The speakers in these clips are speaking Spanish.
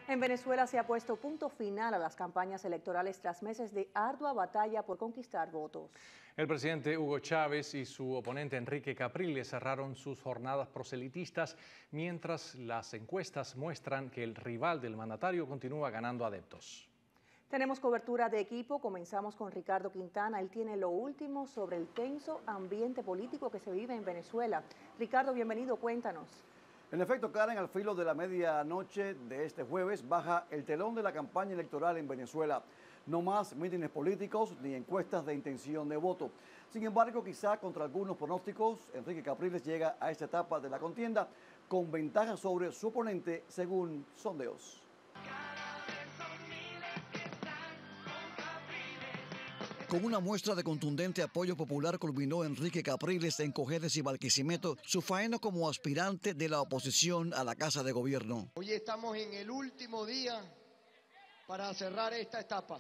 En Venezuela se ha puesto punto final a las campañas electorales tras meses de ardua batalla por conquistar votos. El presidente Hugo Chávez y su oponente Enrique Capriles cerraron sus jornadas proselitistas, mientras las encuestas muestran que el rival del mandatario continúa ganando adeptos. Tenemos cobertura de equipo, comenzamos con Ricardo Quintana, él tiene lo último sobre el tenso ambiente político que se vive en Venezuela. Ricardo, bienvenido, cuéntanos. En efecto, Karen, al filo de la medianoche de este jueves baja el telón de la campaña electoral en Venezuela. No más mítines políticos ni encuestas de intención de voto. Sin embargo, quizá contra algunos pronósticos, Enrique Capriles llega a esta etapa de la contienda con ventaja sobre su oponente según sondeos. Con una muestra de contundente apoyo popular culminó Enrique Capriles en Cojedes y Barquisimeto su faena como aspirante de la oposición a la Casa de Gobierno. Hoy estamos en el último día para cerrar esta etapa.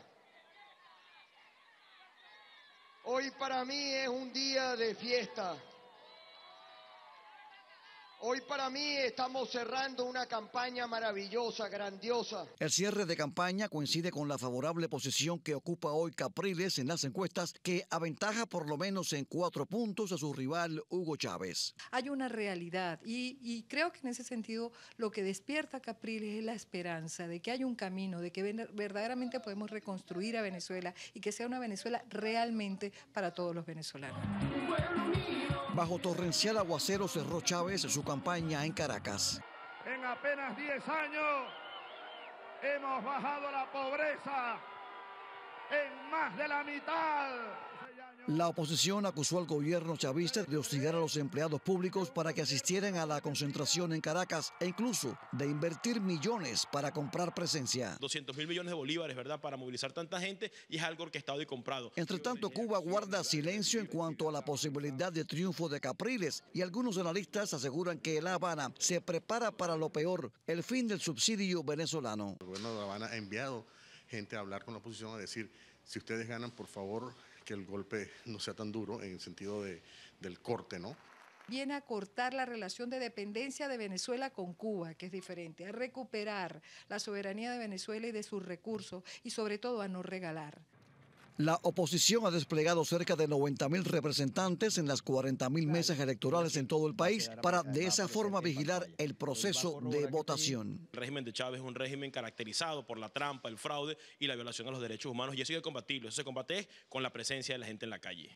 Hoy para mí es un día de fiesta. Hoy para mí estamos cerrando una campaña maravillosa, grandiosa. El cierre de campaña coincide con la favorable posición que ocupa hoy Capriles en las encuestas, que aventaja por lo menos en 4 puntos a su rival Hugo Chávez. Hay una realidad y creo que en ese sentido lo que despierta a Capriles es la esperanza de que hay un camino, de que verdaderamente podemos reconstruir a Venezuela y que sea una Venezuela realmente para todos los venezolanos. Bajo torrencial aguacero cerró Chávez su campaña en Caracas. En apenas 10 años hemos bajado la pobreza en más de la mitad. La oposición acusó al gobierno chavista de hostigar a los empleados públicos para que asistieran a la concentración en Caracas e incluso de invertir millones para comprar presencia. 200.000 millones de bolívares, ¿verdad?, para movilizar tanta gente, y es algo orquestado y comprado. Entre tanto, Cuba guarda silencio en cuanto a la posibilidad de triunfo de Capriles y algunos analistas aseguran que La Habana se prepara para lo peor, el fin del subsidio venezolano. El gobierno de La Habana ha enviado gente a hablar con la oposición a decir, si ustedes ganan, por favor, que el golpe no sea tan duro en el sentido del corte, ¿no? Viene a cortar la relación de dependencia de Venezuela con Cuba, que es diferente, a recuperar la soberanía de Venezuela y de sus recursos y sobre todo a no regalar. La oposición ha desplegado cerca de 90.000 representantes en las 40.000 mesas electorales en todo el país para de esa forma vigilar el proceso de votación. El régimen de Chávez es un régimen caracterizado por la trampa, el fraude y la violación a los derechos humanos, y eso hay que combatirlo. Eso se combate con la presencia de la gente en la calle.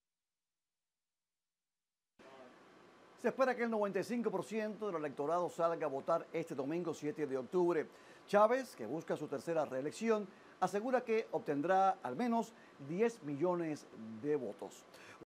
Se espera que el 95% del electorado salga a votar este domingo 7 de octubre. Chávez, que busca su tercera reelección, asegura que obtendrá al menos 10 millones de votos.